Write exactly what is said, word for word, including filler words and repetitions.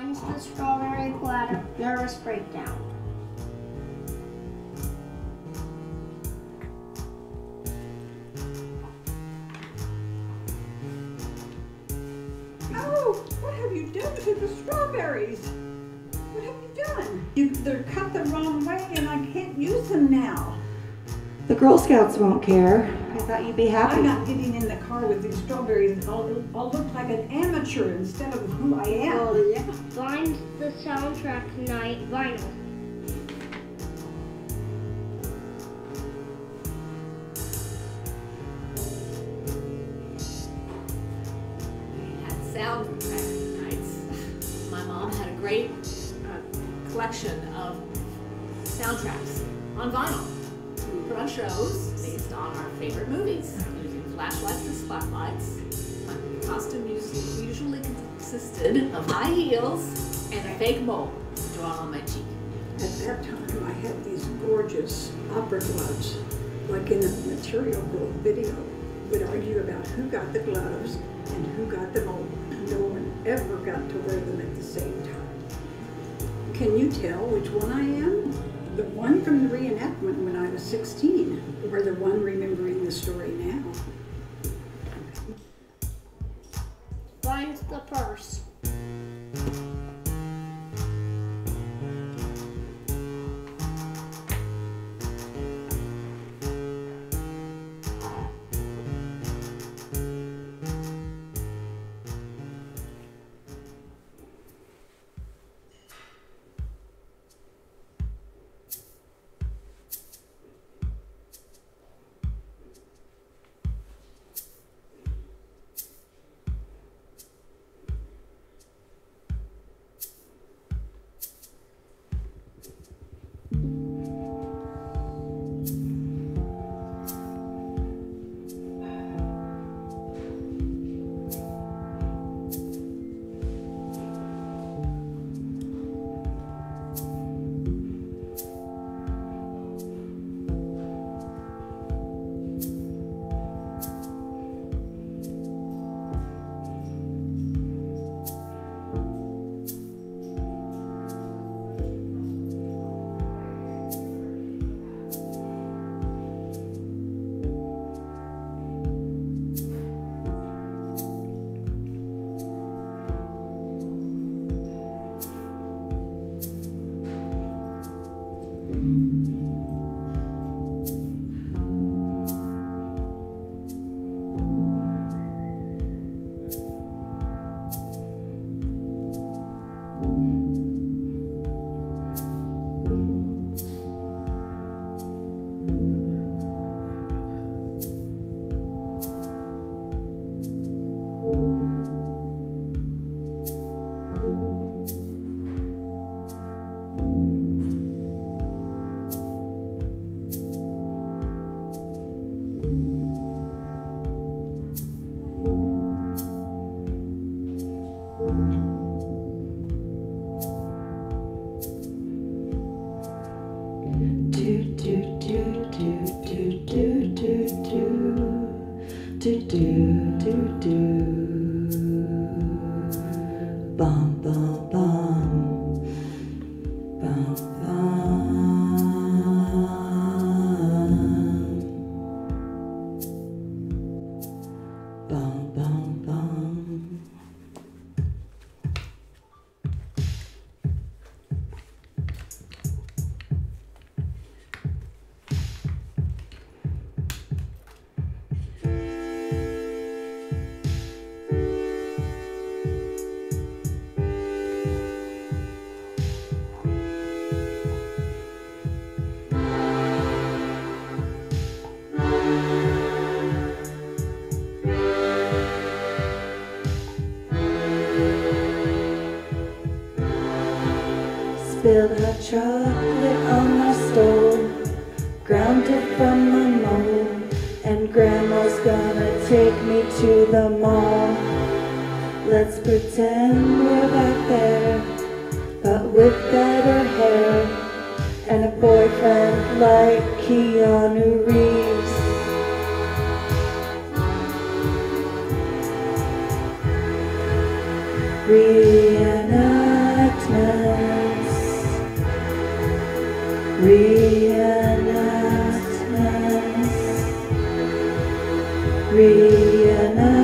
Finds the strawberry platter. Nervous breakdown. Oh, what have you done to the strawberries? What have you done? You, they're cut the wrong way and I can't use them now. The Girl Scouts won't care. I thought you'd be happy. I'm not getting in the car with these strawberries. I'll, I'll look like an amateur instead of who I am. Oh, yeah. Find the soundtrack night vinyl. We had soundtrack nights. My mom had a great uh, collection of soundtracks on vinyl. We put on shows based on our favorite movies, using flashlights and spotlights. My costume usually consisted of high heels and a fake mole drawn on my cheek. At that time, I had these gorgeous opera gloves, like in the Material Girl video. Would argue about who got the gloves and who got the mole. No one ever got to wear them at the same time. Can you tell which one I am? The one from the reenactment when I was sixteen, or the one remembering the story now? Finds the purse. do do do do. Bum bum bum. Bum bum. Bum bum bum. Spilled hot chocolate on my stove, ground it from my mold, and Grandma's gonna take me to the mall. Let's pretend we're back there, but with better hair, and a boyfriend like Keanu Reeves. Re-enactments. Re-enactments, re-enactments.